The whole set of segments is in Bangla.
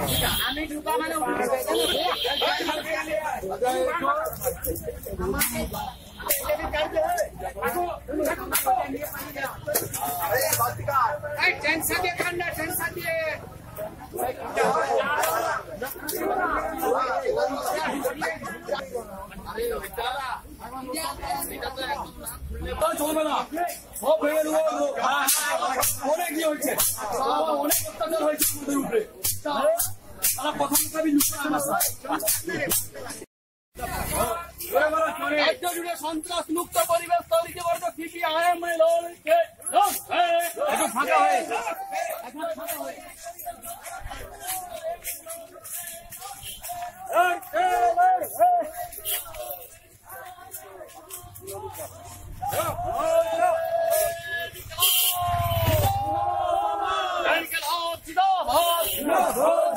আমি ঢুকা মানে টেনশন দিয়ে ঠান্ডা টেনশন দিয়ে চলবে না সব ভেঙে দেবো অনেক ইয়ে হয়েছে অনেক অত্যাচার হয়েছে আমাদের উপরে তারা প্রথম রাজ্য জুড়ে সন্ত্রাস মুক্ত পরিবেশ তৈরি করতে সিপিআইএম ফাঁকা হয়ে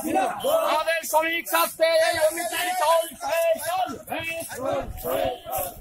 আমাদের শ্রমিক স্বার্থে এই অভিযান চলছে